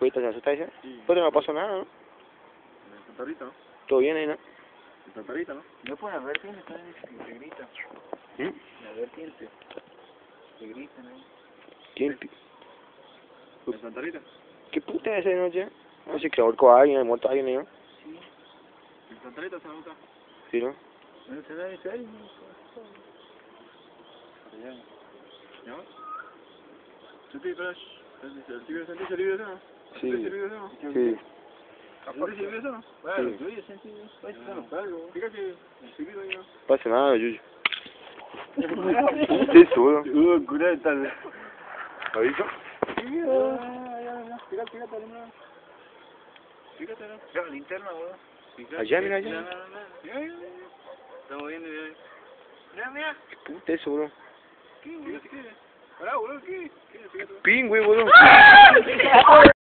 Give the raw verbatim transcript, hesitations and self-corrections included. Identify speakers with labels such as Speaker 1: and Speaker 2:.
Speaker 1: ¿Fuiste a asustar ese?
Speaker 2: Sí.
Speaker 1: Pues no pasó nada, ¿no?
Speaker 2: El Santarita, ¿no?
Speaker 1: Todo bien ahí, ¿no?
Speaker 2: El Santarita, ¿no?
Speaker 3: No pueden haber vertientes también, te gritan.
Speaker 1: ¿Mm?
Speaker 3: La vertiente. Te gritan ahí.
Speaker 1: ¿Quién? pi-
Speaker 2: El Santarita.
Speaker 1: ¿Qué puta es esa noche? No sé que ahorcó a alguien, muerto a alguien ahí, ¿no?
Speaker 3: Sí.
Speaker 2: El Santarita se nota.
Speaker 1: Sí, ¿no?
Speaker 3: No se da ese ahí.
Speaker 2: ¿Ya? ¿Sentí, pero el tibio sentí el video, no?
Speaker 1: Sí.
Speaker 2: ¿Sentí el video, no?
Speaker 1: Sí.
Speaker 2: ¿Sentí el video, no?
Speaker 3: Bueno,
Speaker 1: Sí.
Speaker 3: tú ya sentí. Ahí está los cargos.
Speaker 2: Fíjate, el civil ahí, ¿no?
Speaker 1: Pasa nada, Yuyu. Sí, seguro.
Speaker 3: Uh, cura tal vez.
Speaker 1: ¿Lo hizo?
Speaker 2: Fíjate, fíjate, no. Fíjate, ¿no?
Speaker 3: Ya, linterna, boludo.
Speaker 1: Allá, mira, allá.
Speaker 3: Mira, mira, mira. Mira, mira. Estamos viendo, mira. Mira, mira.
Speaker 1: ¿Qué puta es eso, bro?
Speaker 2: ¿Qué? Fíjate, ¿qué? Pará, boludo, ¿qué? ¿Qué? Fíjate.
Speaker 1: Pingüe, boludo.